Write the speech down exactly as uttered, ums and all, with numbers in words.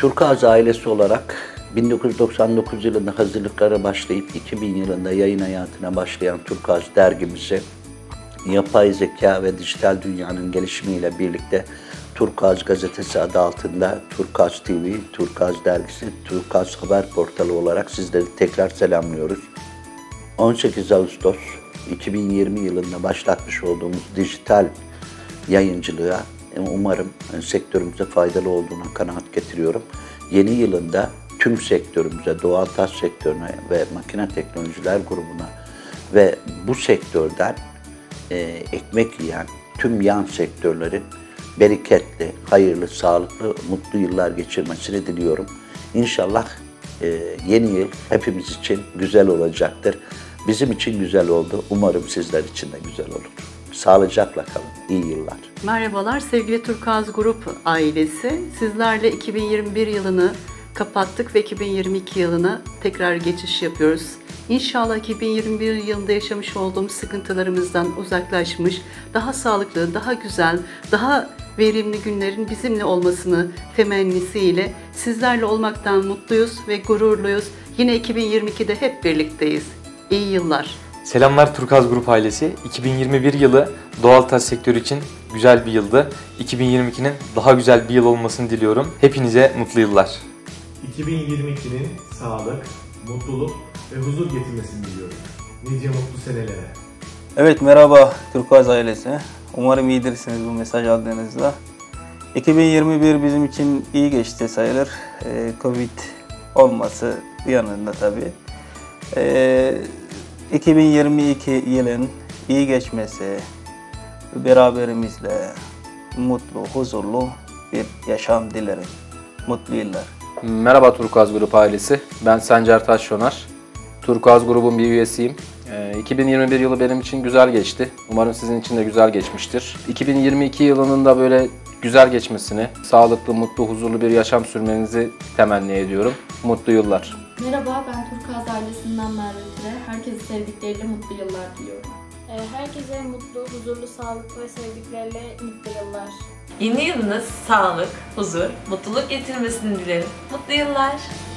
Turkuaz ailesi olarak bin dokuz yüz doksan dokuz yılında hazırlıklara başlayıp iki bin yılında yayın hayatına başlayan Turkuaz dergimizi yapay zeka ve dijital dünyanın gelişimiyle birlikte Turkuaz Gazetesi adı altında Turkuaz T V, Turkuaz Dergisi, Turkuaz Haber Portalı olarak sizleri tekrar selamlıyoruz. on sekiz Ağustos iki bin yirmi yılında başlatmış olduğumuz dijital yayıncılığa umarım sektörümüze faydalı olduğuna kanaat getiriyorum. Yeni yılında tüm sektörümüze, doğal taş sektörüne ve makine teknolojiler grubuna ve bu sektörden e, ekmek yiyen tüm yan sektörlerin bereketli, hayırlı, sağlıklı, mutlu yıllar geçirmesini diliyorum. İnşallah e, yeni yıl hepimiz için güzel olacaktır. Bizim için güzel oldu. Umarım sizler için de güzel olur. Sağlıcakla kalın. İyi yıllar. Merhabalar sevgili Turkuaz Grup ailesi. Sizlerle iki bin yirmi bir yılını kapattık ve iki bin yirmi iki yılına tekrar geçiş yapıyoruz. İnşallah iki bin yirmi bir yılında yaşamış olduğumuz sıkıntılarımızdan uzaklaşmış, daha sağlıklı, daha güzel, daha verimli günlerin bizimle olmasını temennisiyle sizlerle olmaktan mutluyuz ve gururluyuz. Yine iki bin yirmi ikide hep birlikteyiz. İyi yıllar. Selamlar Turkuaz Grup ailesi. iki bin yirmi bir yılı doğal taş sektörü için güzel bir yıldı. iki bin yirmi ikinin daha güzel bir yıl olmasını diliyorum. Hepinize mutlu yıllar. iki bin yirmi ikinin sağlık, mutluluk ve huzur getirmesini diliyorum. Nice mutlu senelere. Evet, merhaba Turkuaz ailesi. Umarım iyidirsiniz bu mesaj aldığınızda. iki bin yirmi bir bizim için iyi geçti sayılır. Ee, Covid olması yanında tabii. Ee, iki bin yirmi iki yılın iyi geçmesi, beraberimizle mutlu, huzurlu bir yaşam dilerim. Mutlu yıllar. Merhaba Turkuaz Grup ailesi. Ben Sencer Taşşonar. Turkuaz Grubun bir üyesiyim. iki bin yirmi bir yılı benim için güzel geçti. Umarım sizin için de güzel geçmiştir. iki bin yirmi iki yılının da böyle güzel geçmesini, sağlıklı, mutlu, huzurlu bir yaşam sürmenizi temenni ediyorum. Mutlu yıllar. Merhaba, ben Turkuaz ailesinden Merve Tire. Herkesi sevdikleriyle mutlu yıllar diliyorum. Herkese mutlu, huzurlu, sağlıklı ve sevdikleriyle mutlu yıllar. Yeni yılınız sağlık, huzur, mutluluk getirmesini dilerim. Mutlu yıllar.